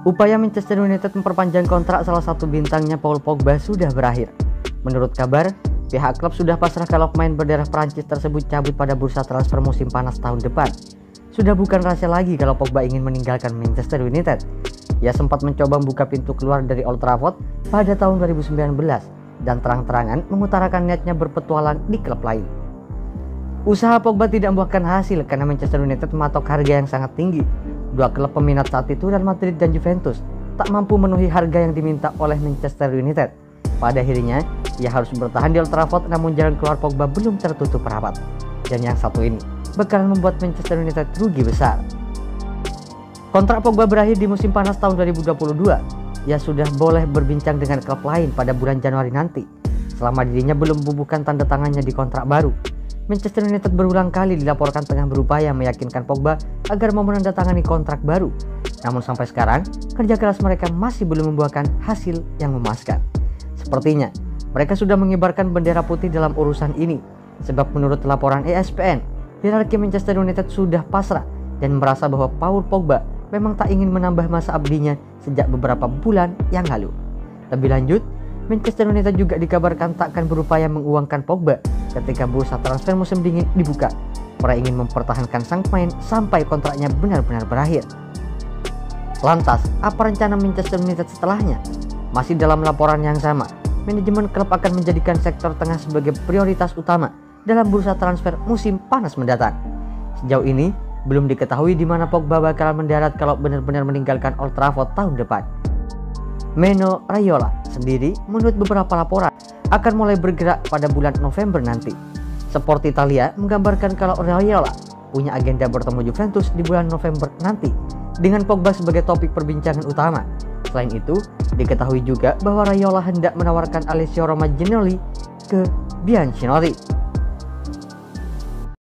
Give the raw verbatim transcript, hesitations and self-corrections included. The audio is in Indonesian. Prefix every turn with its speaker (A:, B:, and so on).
A: Upaya Manchester United memperpanjang kontrak salah satu bintangnya Paul Pogba sudah berakhir. Menurut kabar, pihak klub sudah pasrah kalau pemain berdarah Prancis tersebut cabut pada bursa transfer musim panas tahun depan. Sudah bukan rahasia lagi kalau Pogba ingin meninggalkan Manchester United. Ia sempat mencoba membuka pintu keluar dari Old Trafford pada tahun dua ribu sembilan belas dan terang-terangan mengutarakan niatnya berpetualang di klub lain. Usaha Pogba tidak membuahkan hasil karena Manchester United mematok harga yang sangat tinggi. Dua klub peminat saat itu, Real Madrid dan Juventus, tak mampu memenuhi harga yang diminta oleh Manchester United. Pada akhirnya, ia harus bertahan di Old Trafford, namun jalan keluar Pogba belum tertutup rapat. Dan yang satu ini bakalan membuat Manchester United rugi besar. Kontrak Pogba berakhir di musim panas tahun dua ribu dua puluh dua. Ia sudah boleh berbincang dengan klub lain pada bulan Januari nanti, selama dirinya belum membubuhkan tanda tangannya di kontrak baru. Manchester United berulang kali dilaporkan tengah berupaya meyakinkan Pogba agar mau menandatangani kontrak baru. Namun sampai sekarang, kerja keras mereka masih belum membuahkan hasil yang memuaskan. Sepertinya, mereka sudah mengibarkan bendera putih dalam urusan ini. Sebab menurut laporan E S P N, hierarki Manchester United sudah pasrah dan merasa bahwa Paul Pogba memang tak ingin menambah masa abdinya sejak beberapa bulan yang lalu. Lebih lanjut, Manchester United juga dikabarkan takkan berupaya menguangkan Pogba ketika bursa transfer musim dingin dibuka. Mereka ingin mempertahankan sang pemain sampai kontraknya benar-benar berakhir. Lantas, apa rencana Manchester United setelahnya? Masih dalam laporan yang sama, manajemen klub akan menjadikan sektor tengah sebagai prioritas utama dalam bursa transfer musim panas mendatang. Sejauh ini, belum diketahui di mana Pogba bakal mendarat kalau benar-benar meninggalkan Old Trafford tahun depan. Mino Raiola sendiri menurut beberapa laporan akan mulai bergerak pada bulan November nanti. Sport Italia menggambarkan kalau Raiola punya agenda bertemu Juventus di bulan November nanti dengan Pogba sebagai topik perbincangan utama. Selain itu, diketahui juga bahwa Raiola hendak menawarkan Alessio Romagnoli ke Bianconeri.